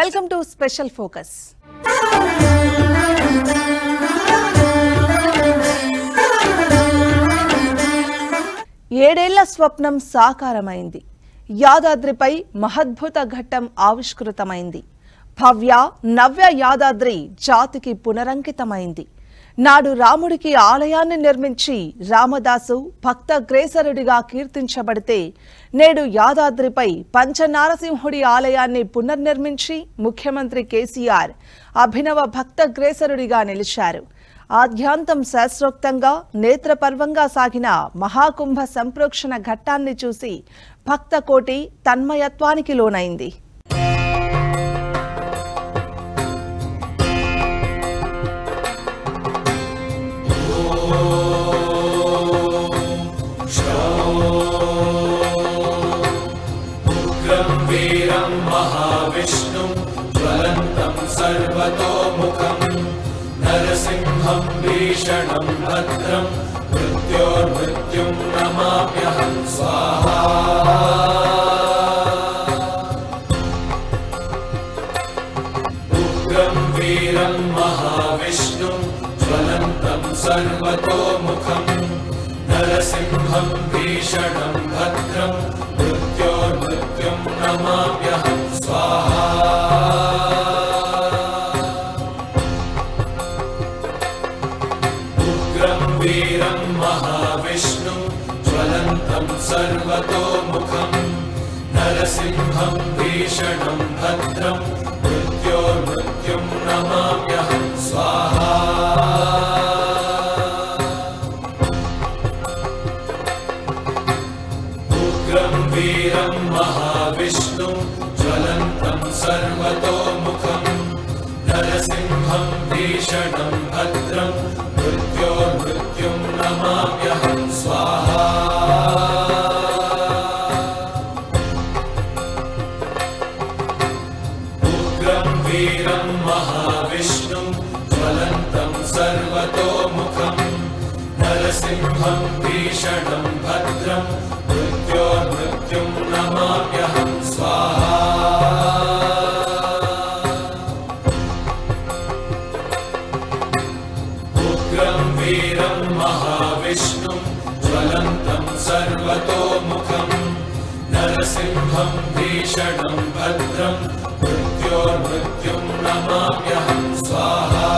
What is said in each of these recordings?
Welcome to Special Focus. ఏడేళ్ల స్వప్నం సాకారమైంది. యాదాద్రిపై మహద్భుత ఘట్టం ఆవిష్కృతమైంది. భవ్య నవ్య యాదాద్రి జాతికి పునరంకితమైంది. నాడు రాముడికి ఆలయాన్ని నిర్మించి రామదాసు భక్తగ్రేసరుడిగా కీర్తించబడితే నేడు యాదాద్రిపై పంచనారసింహుడి ఆలయాన్ని పునర్నిర్మించి ముఖ్యమంత్రి కేసీఆర్ అభినవ భక్తగ్రేసరుడిగా నిలిచారు. ఆద్యాంతం శాస్త్రోక్తంగా నేత్రపర్వంగా సాగిన మహాకుంభ సంప్రోక్షణ ఘట్టాన్ని చూసి భక్తకోటి తన్మయత్వానికి లోనైంది. नरसिंहं भीषणं भद्रं मृत्योर्मृत्युं नमाम्यहं स्वाहा उग्रं वीरं महाविष्णुं ज्वलन्तं सर्वतोमुखं नरसिंहं भीषणं भद्रं मृत्योर्मृत्युं नमाम्यहं स्वाहा वीरं महाविष्णुं ज्वलन्तं सर्वतोमुखं नरसिंहं भीषणं भद्रं मृत्योर्मृत्युं नमाम्यहं स्वाहा उग्रं वीरं महाविष्णुं ज्वलन्तं सर्वतोमुखं नरसिंहं भीषणं भद्रं मृत्योर्मृत्युं नमाम्यहं स्वाहा उग्रं वीरं महाविष्णुं ज्वलन्तं सर्वतोमुखं नरसिंहं भीषणं भद्रं मृत्योर्मृत्युं नमाम्यहं स्वाहा वीरं महाविष्णुं ज्वलन्तं सर्वतोमुखं नरसिंहं भीषणं भद्रं मृत्योर्मृत्युं नमाम्यहं स्वाहा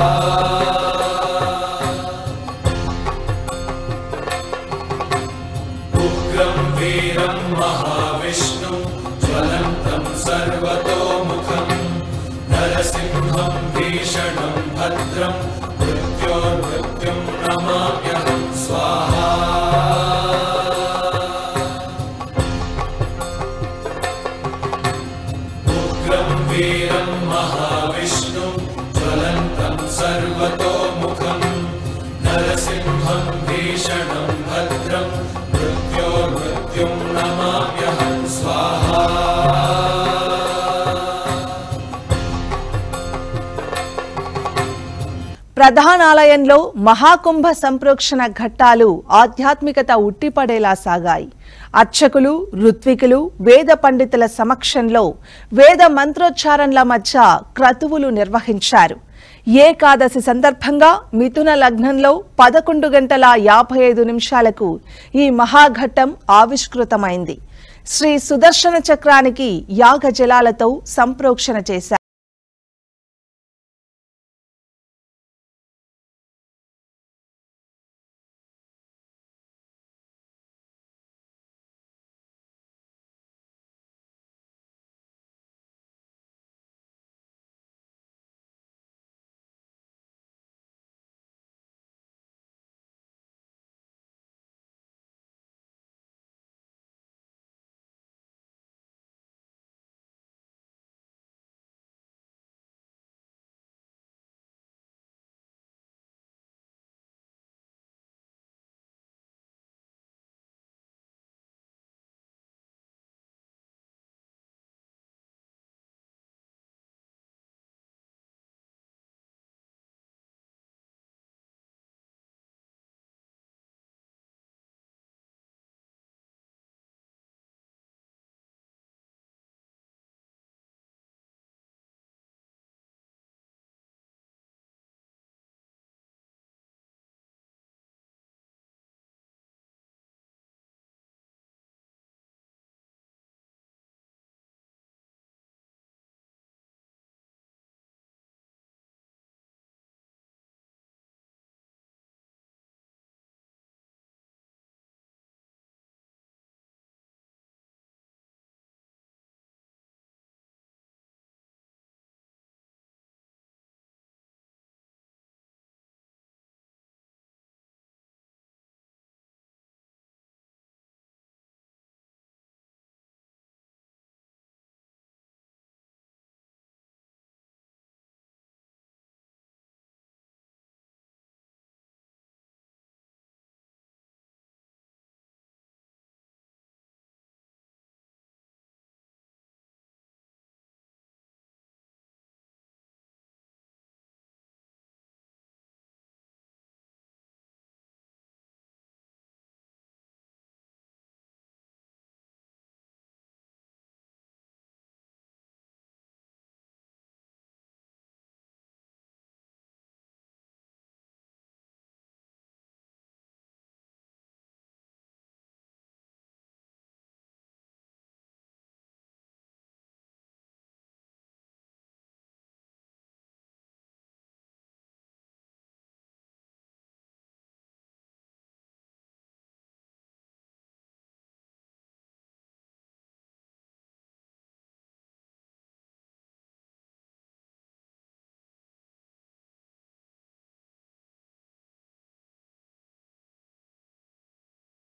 उग्रं वीरं महाविष्णुं ज्वलन्तं सर्वतोमुखं नरसिंहं भीषणं भद्रं मृत्योर्मृत्युं नमाम्यहं स्वाहा उग्रं वीरं महाविष्णुं ज्वलन्तं सर्वतोमुखं नरसिंहं भीषणं भद्रं मृत्योर्मृत्युं नमाम्यहं स्वाहा ప్రధానాలయంలో మహాకుంభ సంప్రోక్షణ ఘట్టాలు ఆధ్యాత్మికత ఉట్టిపడేలా సాగాయి. అర్చకులు, ఋత్వికులు, వేద పండితుల సమక్షంలో వేద మంత్రోచ్చారణల మధ్య క్రతువులు నిర్వహించారు. ఏకాదశి సందర్భంగా మిథున లగ్నంలో 11:55 ఈ మహాఘట్టం ఆవిష్కృతమైంది. శ్రీ సుదర్శన చక్రానికి యాగ జలాలతో సంప్రోక్షణ చేశారు.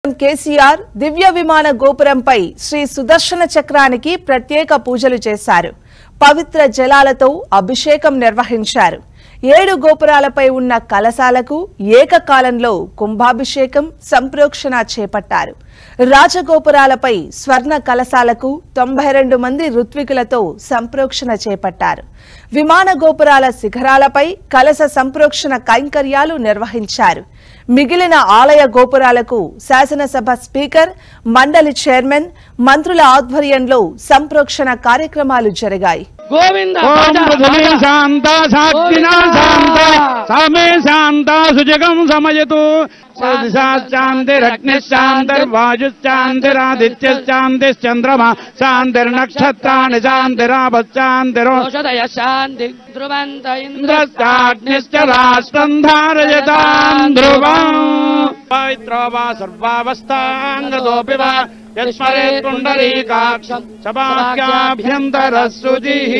కేసీఆర్ దివ్య విమాన గోపురంపై శ్రీ సుదర్శన చక్రానికి ప్రత్యేక పూజలు చేశారు. పవిత్ర జలాలతో అభిషేకం నిర్వహించారు. 7 గోపురాలపై ఉన్న కలశాలకు ఏకకాలంలో కుంభాభిషేకం సంప్రోక్షణ చేపట్టారు. రాజగోపురాలపై స్వర్ణ కలశాలకు 92 మంది ఋత్వికులతో సంప్రోక్షణ చేపట్టారు. విమాన గోపురాల శిఖరాలపై కలశ సంప్రోక్షణ కైంకర్యాలు నిర్వహించారు. మిగిలిన ఆలయ గోపురాలకు శాసనసభ స్పీకర్, మండలి చైర్మన్, మంత్రుల ఆధ్వర్యంలో సంప్రోక్షణ కార్యక్రమాలు జరిగాయి. శాంతిర్వాయుశ్చాంతిరాదిత్యశ్చాంతిశ్చంద్రమా శాంతిర్నక్షత్రాణి శాంతిరాపశ్చాంతిరోషధయ ధ్రువంత ఇంద్రశ్చాగ్నిశ్చ రాష్ట్రం ధారయతాం ధ్రువం పవిత్రో వా సర్వావస్థాంగతోపి వా యస్మరేత్ పుండరీకాక్షం సభాభ్యంతరస్సుజిః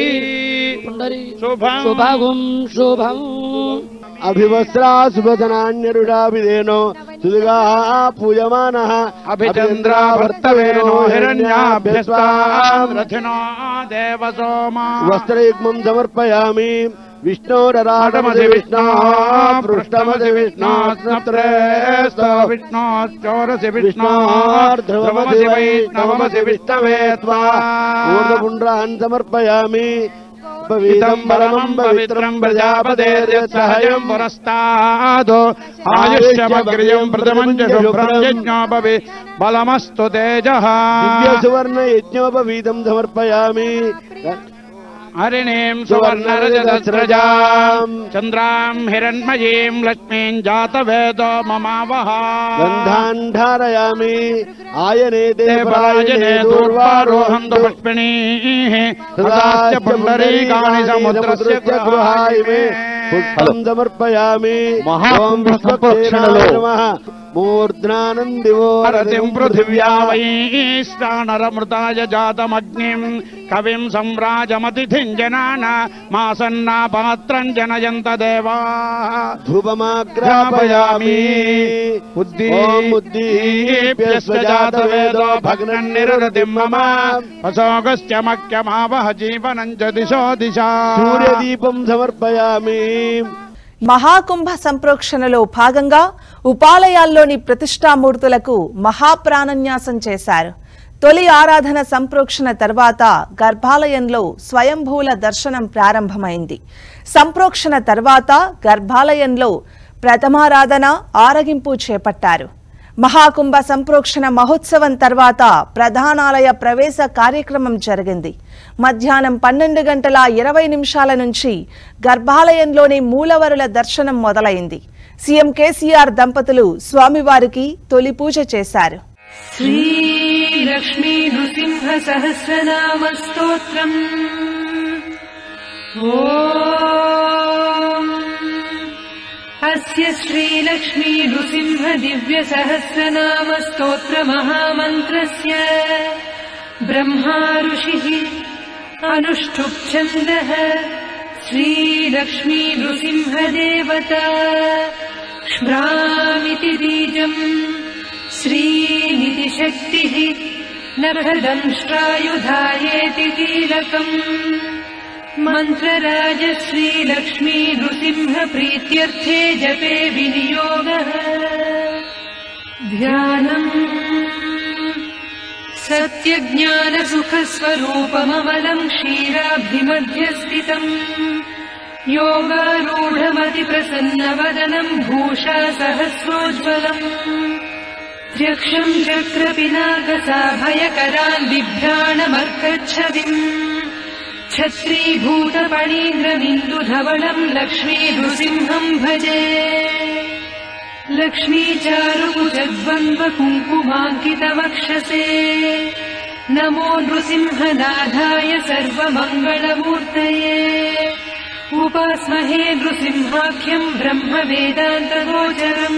శుభం శుభం అభివస్త్రా శుభధనాన్యరుడాభిధేనో సుదుగా పూజమానః అభిచంద్రావర్తవేనో హిరణ్యాభ్యస్వాం రథినో దేవసోమా వస్త్రయుగ్మం సమర్పయామి. విష్ణోరరాటమసి విష్ణో పృష్టమసి విష్ణోస్నప్రేస్తో విష్ణోశ్చోరసి విష్ణోర్ధ్రువమసి వైష్ణవమసి విష్ణవే త్వా ఊర్ధ్వపుండ్రాన్ సమర్పయామి. పవిత్రం పరమం పవిత్రం ప్రజాపతేర్యస్సహయం పురస్తాదో ఆయుష్యమగ్ర్యం ప్రథమం చ శుభ్రం యజ్ఞోపవి బలమస్తు తేజః. దివ్యసువర్ణ యజ్ఞోపవీతం సమర్పయామి. హరిణీం సువర్ణరజతస్రజాం చంద్రాం హిరణ్మయీం లక్ష్మీం జాతవేదో మమావహ. గంధాన్ ధారయామి. ఆయనే దేవరాజనే దూర్వారోహంతు పుష్పిణీః సదాస్య పుండరీకాణి సముద్రస్య గృహాయిమే. పుష్పం సమర్పయామి. ఓం సంప్రోక్షణలో మూర్ధ్నానందివో రతిం పృథివ్యా వైశ్వానరమృతాయ జాతమగ్నిం కవిం సంరాజమతిథిం జనాన మాసన్నా పాత్రం జనయంత దేవాః. ధూపమాగ్రాపయామి. ఉద్దీప్యస్వ జాతవేదో భగ్నం నిరృతిం మమ అశోకస్య మఖ్యమావహ జీవనం చ దిశో దిశా. సూర్యదీపం సమర్పయామి. మహాకుంభ సంప్రోక్షణలో భాగంగా ఉపాలయాల్లోని ప్రతిష్టామూర్తులకు మహాప్రాణన్యాసం చేశారు. తొలి ఆరాధన సంప్రోక్షణ తర్వాత గర్భాలయంలో స్వయంభూల దర్శనం ప్రారంభమైంది. సంప్రోక్షణ తర్వాత గర్భాలయంలో ప్రథమారాధన, ఆరగింపు చేపట్టారు. మహాకుంభ సంప్రోక్షణ మహోత్సవం తర్వాత ప్రధానాలయ ప్రవేశ కార్యక్రమం జరిగింది. మధ్యాహ్నం 12:20 నుంచి గర్భాలయంలోని మూలవరుల దర్శనం మొదలైంది. సీఎం కేసీఆర్ దంపతులు స్వామివారికి తొలి పూజ చేశారు. శ్రీ లక్ష్మీ నృసింహ సహస్రనామ స్తోత్రం. ఓం అస్య శ్రీ లక్ష్మీ నృసింహ దివ్య సహస్రనామ స్తోత్ర మహామంత్రస్య బ్రహ్మా ఋషిః అనుష్ఠుప్ ఛందః శ్రీ లక్ష్మీ నృసింహ దేవతా శ్రామితి బీజం శ్రీనిధి శక్తిః నభదంష్ట్రాయుధాయేతి కీలకం. మంత్రరాజ శ్రీ లక్ష్మీ నృసింహ ప్రీత్యర్థే జపే వినియోగః. ధ్యానం సత్యజ్ఞాన సుఖ స్వరూపమమలం క్షీరాబ్ధిమధ్య స్థితం యోగారూఢమతి ప్రసన్నవదనం భూషా సహస్రోజ్వలం. త్ర్యక్షం చక్ర పినాకసాభయకరాన్ బిభ్రాణమర్కచ్ఛవిం ఛత్రీభూత పణీంద్రమిందుధవళం లక్ష్మీ నృసింహం భజే. లక్ష్మీచారుకుజద్వంద్వ కుంకుమాంకితవక్షసే నమో నృసింహనాథాయ సర్వమంగళమూర్తయే. ఉపాస్మహే నృసింహాఖ్యం బ్రహ్మ వేదాంతగోచరం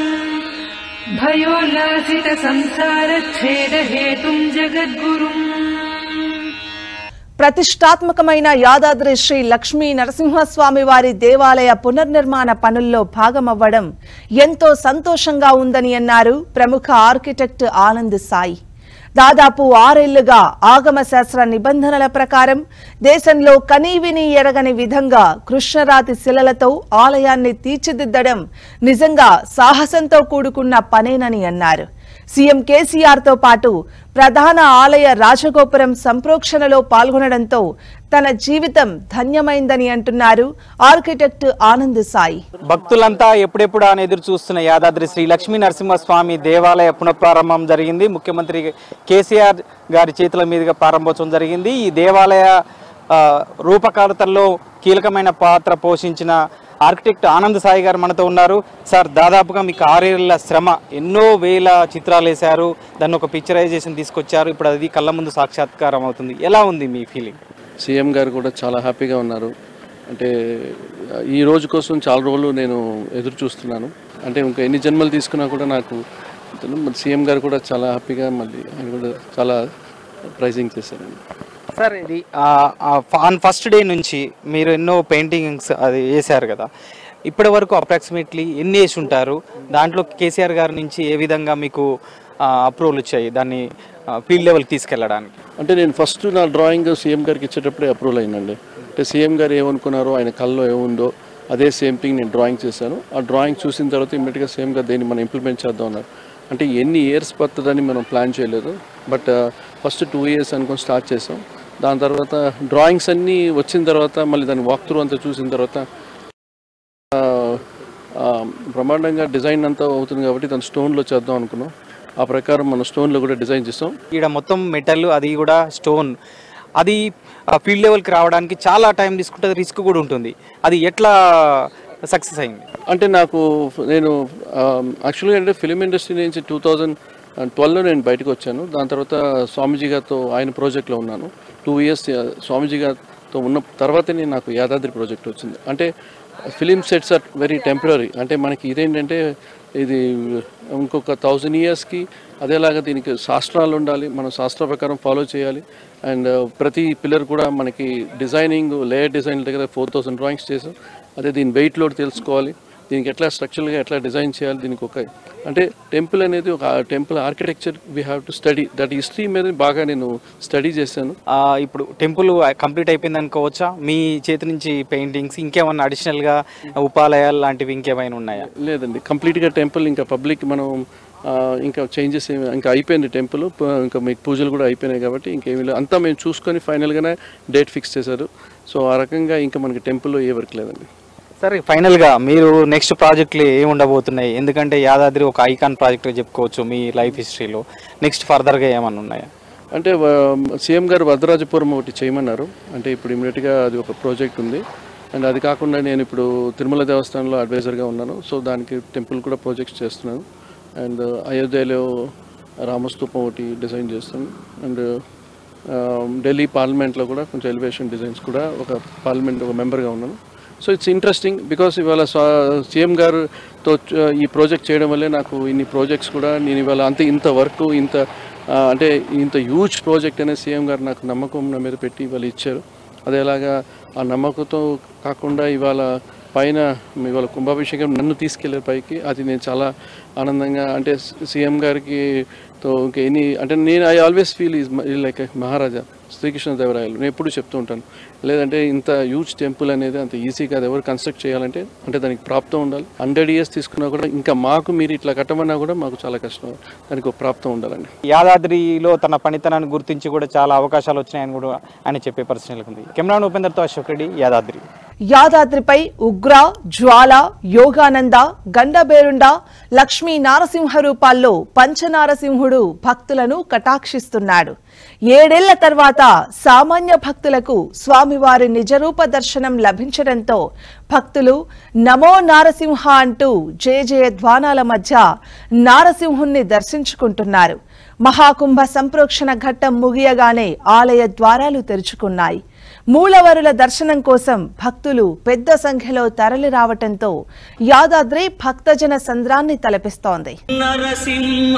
భయోల్లాసిత సంసారచ్ఛేద హేతుం జగద్గురుం. ప్రతిష్టాత్మకమైన యాదాద్రి శ్రీ లక్ష్మీ నరసింహ స్వామి వారి దేవాలయ పునర్నిర్మాణ పనుల్లో భాగమవ్వడం ఎంతో సంతోషంగా ఉందని అన్నారు ప్రముఖ ఆర్కిటెక్ట్ ఆనంద్ సాయి. దాదాపు 6 ఏళ్లుగా ఆగమ శాస్త్ర నిబంధనల ప్రకారం దేశంలో కనీవిని ఎరగని విధంగా కృష్ణరాతి శిలలతో ఆలయాన్ని తీర్చిదిద్దడం నిజంగా సాహసంతో కూడుకున్న పనేనని అన్నారు. సీఎం కేసీఆర్ తో పాటు ప్రధాన ఆలయ రాజగోపురం సంప్రోక్షణలో పాల్గొనడంతో తన జీవితం ధన్యమైందని అంటున్నారు ఆర్కిటెక్ట్ ఆనంద్ సాయి. భక్తులంతా ఎప్పుడెప్పుడు అని ఎదురు చూస్తున్న యాదాద్రి శ్రీ లక్ష్మీ నరసింహ స్వామి దేవాలయ పునఃప్రారంభం జరిగింది. ముఖ్యమంత్రి కేసీఆర్ గారి చేతుల మీదుగా ప్రారంభోత్సవం జరిగింది. ఈ దేవాలయ రూపకల్పనలో కీలకమైన పాత్ర పోషించిన ఆర్కిటెక్ట్ ఆనంద్ సాయి గారు మనతో ఉన్నారు. సార్, దాదాపుగా మీకు 6 ఏళ్ల శ్రమ, ఎన్నో వేల చిత్రాలు వేశారు, దాన్ని ఒక పిక్చరైజేషన్ తీసుకొచ్చారు, ఇప్పుడు అది కళ్ళ ముందు సాక్షాత్కారం అవుతుంది. ఎలా ఉంది మీ ఫీలింగ్? సీఎం గారు కూడా చాలా హ్యాపీగా ఉన్నారు. అంటే ఈ రోజు కోసం చాలా రోజులు నేను ఎదురు చూస్తున్నాను. అంటే ఇంకా ఎన్ని జన్మలు తీసుకున్నా కూడా నాకు సీఎం గారు కూడా చాలా హ్యాపీగా మళ్ళీ ఆయన కూడా చాలా ప్రైజింగ్ చేశారండి. సార్, ఇది ఆన్ ఫస్ట్ డే నుంచి మీరు ఎన్నో పెయింటింగ్స్ అది వేశారు కదా, ఇప్పటి వరకు అప్రాక్సిమేట్లీ ఎన్ని వేసి ఉంటారు? దాంట్లో కేసీఆర్ గారి నుంచి ఏ విధంగా మీకు అప్రూవల్ వచ్చాయి దాన్ని ఫీల్డ్ లెవెల్కి తీసుకెళ్ళడానికి? అంటే నేను ఫస్ట్ నా డ్రాయింగ్ సీఎం గారికి ఇచ్చేటప్పుడే అప్రూవల్ అయిందండి. అంటే సీఎం గారు ఏమనుకున్నారో, ఆయన కళ్ళలో ఏముందో అదే సేమ్ థింగ్ నేను డ్రాయింగ్ చేశాను. ఆ డ్రాయింగ్ చూసిన తర్వాత ఇమ్మీడియట్గా సీఎం గారు దేన్ని మనం ఇంప్లిమెంట్ చేద్దాం అన్నారు. అంటే ఎన్ని ఇయర్స్ పడుతుందని మనం ప్లాన్ చేయలేదు, బట్ ఫస్ట్ 2 years అనుకొని స్టార్ట్ చేసాం. దాని తర్వాత డ్రాయింగ్స్ అన్నీ వచ్చిన తర్వాత మళ్ళీ దాన్ని వాక్ త్రూ అంతా చూసిన తర్వాత బ్రహ్మాండంగా డిజైన్ అంతా అవుతుంది కాబట్టి దాన్ని స్టోన్లో చేద్దాం అనుకున్నాం. ఆ ప్రకారం మనం స్టోన్లో కూడా డిజైన్ చేస్తాం. ఇక్కడ మొత్తం మెటల్, అది కూడా స్టోన్, అది ఫీల్డ్ లెవెల్కి రావడానికి చాలా టైం తీసుకుంటుంది, రిస్క్ కూడా ఉంటుంది. అది ఎట్లా సక్సెస్ అయింది? అంటే నేను యాక్చువల్గా అంటే ఫిలిం ఇండస్ట్రీ నుంచి 2012లో నేను బయటకు వచ్చాను. దాని తర్వాత స్వామీజీ గారితో ఆయన ప్రాజెక్ట్లో ఉన్నాను. 2 years స్వామీజీ గారితో ఉన్న తర్వాతనే నాకు యాదాద్రి ప్రాజెక్ట్ వచ్చింది. అంటే film sets are very temporary. అంటే మనకి ఇదేంటంటే ఇది ఇంకొక 1000 yearsకి అదేలాగా దీనికి శాస్త్రాలు ఉండాలి, మనం శాస్త్ర ప్రకారం ఫాలో చేయాలి. అండ్ ప్రతి పిల్లర్ కూడా మనకి డిజైనింగ్, లేయర్ డిజైన్ దగ్గర 4000 డ్రాయింగ్స్ చేసాం. అదే దీని వెయిట్ లోడ్ తెలుసుకోవాలి, దీనికి ఎట్లా స్ట్రక్చర్గా ఎట్లా డిజైన్ చేయాలి. దీనికి ఒక అంటే టెంపుల్ అనేది ఒక temple architecture we have to study that. History మీద బాగా నేను స్టడీ చేశాను. ఇప్పుడు టెంపుల్ కంప్లీట్ అయిపోయింది అనుకోవచ్చా? మీ చేతి నుంచి పెయింటింగ్స్ ఇంకేమన్నా అడిషనల్గా ఉపాలయాలు లాంటివి ఇంకేమైనా ఉన్నాయా? లేదండి, కంప్లీట్గా టెంపుల్ ఇంకా పబ్లిక్ మనం ఇంకా చేంజెస్ ఇంకా అయిపోయింది. టెంపుల్ ఇంకా మీకు పూజలు కూడా అయిపోయినాయి కాబట్టి ఇంకేమీ లేదు. అంతా మేము చూసుకొని ఫైనల్గానే డేట్ ఫిక్స్ చేశారు. సో ఆ రకంగా ఇంకా మనకి టెంపుల్లో ఏ వర్క్ లేదండి. సరే, ఫైనల్గా మీరు నెక్స్ట్ ప్రాజెక్టులు ఏమి ఉండబోతున్నాయి? ఎందుకంటే యాదాద్రి ఒక ఐకాన్ ప్రాజెక్ట్గా చెప్పుకోవచ్చు మీ లైఫ్ హిస్టరీలో. నెక్స్ట్ ఫర్దర్గా ఏమన్నా ఉన్నాయా? అంటే సీఎం గారు వరదరాజపురం ఒకటి చేయమన్నారు. అంటే ఇప్పుడు ఇమీడియట్గా అది ఒక ప్రాజెక్ట్ ఉంది. అండ్ అది కాకుండా నేను ఇప్పుడు తిరుమల దేవస్థానంలో అడ్వైజర్గా ఉన్నాను. సో దానికి టెంపుల్ కూడా ప్రాజెక్ట్స్ చేస్తున్నాను. అండ్ అయోధ్యలో రామస్తూపం ఒకటి డిజైన్ చేస్తాను. అండ్ ఢిల్లీ పార్లమెంట్లో కూడా కొంచెం ఎలివేషన్ డిజైన్స్ కూడా ఒక పార్లమెంట్ ఒక మెంబర్గా ఉన్నాను. సో ఇట్స్ ఇంట్రెస్టింగ్ బికాస్ ఇవాళ సీఎం గారితో ఈ ప్రాజెక్ట్ చేయడం వల్లే నాకు ఇన్ని ప్రాజెక్ట్స్ కూడా నేను ఇవాళ ఇంత వర్క్ అంటే ఇంత హ్యూజ్ ప్రాజెక్ట్ అనేది సీఎం గారు నాకు నమ్మకం నా మీద పెట్టి ఇవాళ ఇచ్చారు. అదేలాగా ఆ నమ్మకంతో కాకుండా ఇవాళ కుంభాభిషేకం నన్ను తీసుకెళ్లారు పైకి. అది నేను చాలా ఆనందంగా, అంటే సీఎం గారికి ఇంకా అంటే నేను I always feel is like Maharaja Srikrishnadevarayalu. నేను ఎప్పుడు చెప్తూ ఉంటాను, లేదంటే ఇంత హ్యూజ్ టెంపుల్ అనేది అంత ఈజీ కాదు. ఎవరు కన్స్ట్రక్ట్ చేయాలంటే అంటే దానికి ప్రాప్తం ఉండాలి. 100 years తీసుకున్నా కూడా ఇంకా మాకు మీరు ఇట్లా కట్టమన్నా కూడా మాకు చాలా కష్టం, దానికి ఒక ప్రాప్తం ఉండాలండి. యాదాద్రిలో తన పనితనాన్ని గుర్తించి కూడా చాలా అవకాశాలు వచ్చినాయని కూడా ఆయన చెప్పే పరిస్థితులకు ఉంది. కెమెరాను ఉపేందర్తో అశోక్ రెడ్డి, యాదాద్రి. యాదాద్రిపై ఉగ్ర, జ్వాల, యోగానంద, గండబేరుండ, లక్ష్మీ నారసింహ రూపాల్లో పంచనారసింహుడు భక్తులను కటాక్షిస్తున్నాడు. 7 ఏళ్ల తర్వాత సామాన్య భక్తులకు స్వామివారి నిజరూప దర్శనం లభించడంతో భక్తులు నమో నారసింహ అంటూ జయ ధ్వానాల మధ్య నారసింహుణ్ణి దర్శించుకుంటున్నారు. మహాకుంభ సంప్రోక్షణ ఘట్టం ముగియగానే ఆలయ ద్వారాలు తెరుచుకున్నాయి. మూలవరుల దర్శనం కోసం భక్తులు పెద్ద సంఖ్యలో తరలి రావటంతో యాదాద్రి భక్తజన సంద్రాన్ని తలపిస్తోంది.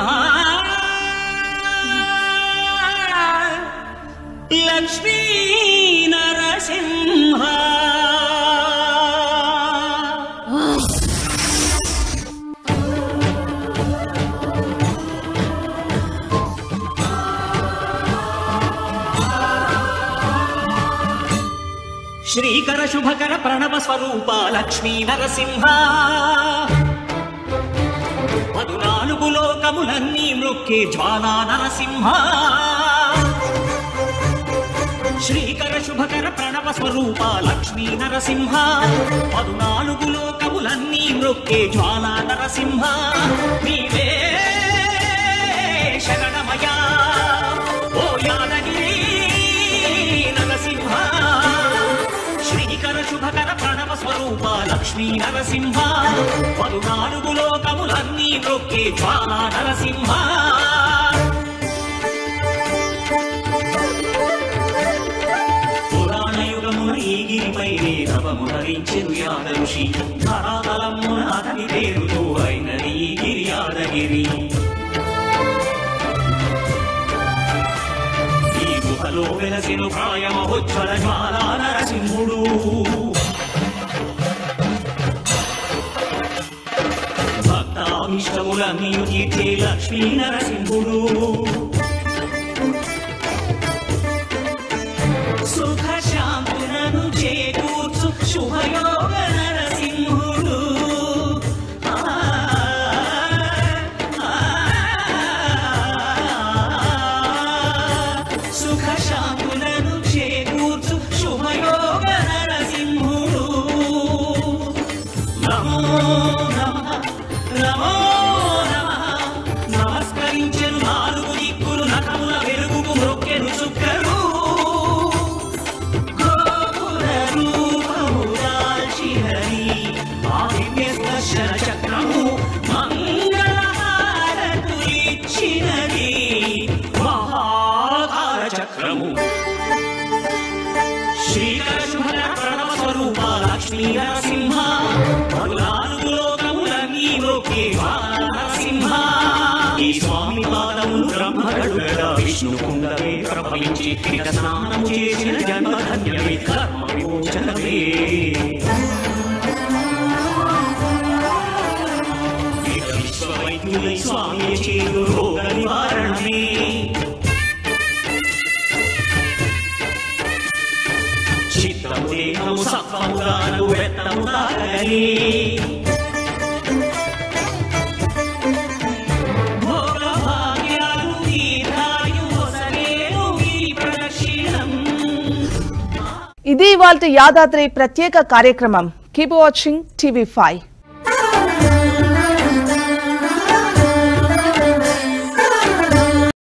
లక్ష్మీ శ్రీకర శుభకర ప్రణవ స్వరూప లక్ష్మీ నరసింహ 14 లోకములన్నీ మృక్కే జ్వాలా నరసింహ శ్రీకర శుభకర ప్రణవ స్వరూప లక్ష్మీ నరసింహ 14 లోకములన్నీ మృక్కే జ్వాలా నరసింహ నీవే శరణమయ ఓ యాదగిరి నరసింహ శ్రీకర శుభకర ప్రణవ స్వరూప లక్ష్మీ నరసింహ 14 లోకములన్నీ మృక్కే జ్వాలా నరసింహ గిరిపైనే తపము ధరించెను యాదఋషి ధరాతలమున అతని పేరుతో అయినది గిరి యాదగిరి ఈ గుహలో వెలసెను ప్రాయమహోజ్వల జ్వాలా నరసింహుడు భక్తాభిష్టములన్నీ తీర్చే లక్ష్మీ నరసింహుడు సుఖ శాంతులను చేకూర్చు శుభయోగ నరసింహుడు సుఖ శాంతులను చేకూర్చు శుభయోగ నరసింహుడు నమో నమః నమో నమః నమస్కరించెను 4 దిక్కులు నఖముల వెలుగుకు మ్రొక్కెను చుక్కలు చక్రము మంగళహారతులిచ్చినది మహాకార చక్రము శ్రీకర శుభకర ప్రణవ స్వరూప లక్ష్మీ నరసింహ 14 లోకములన్నీ మృక్కే జ్వాలా నరసింహ ఈ స్వామి పాదములు బ్రహ్మగడుగగా విష్ణు కుండమే ప్రవహించి ఇక స్నానము చేసిన జన్మధన్యమే కర్మ విమోచనమే విశ్వవైద్యులై స్వామి చేరు రోగ నివారణమే చిత్తము దేహము సత్వముగాను వెత్తము తాగలే భోగ భాగ్యాలు దీర్ఘాయు వసలేను గిరి ప్రదక్షిణం. ఇది ఇవాల్టి యాదాద్రి ప్రత్యేక కార్యక్రమం. Keep watching TV5.